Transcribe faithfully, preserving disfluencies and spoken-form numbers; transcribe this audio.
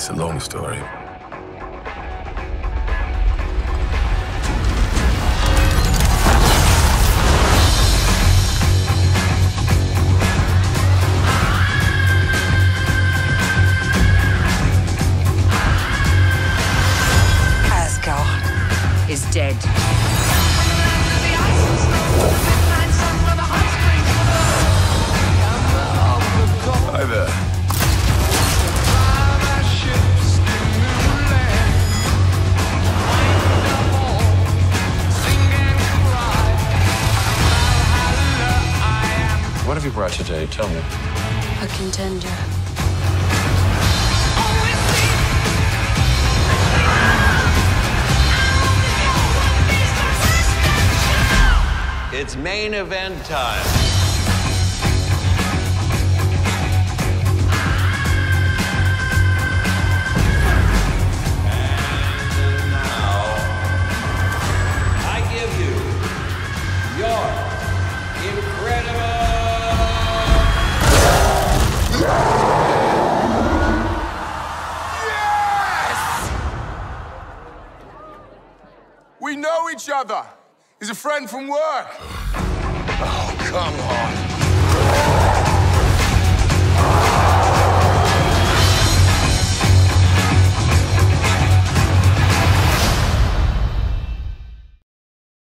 It's a long story. Asgard is dead. Hi there. What have you brought today? Tell me. A contender. It's main event time. And now, I give you your incredible... Yes! We know each other. He's a friend from work. Oh, come on.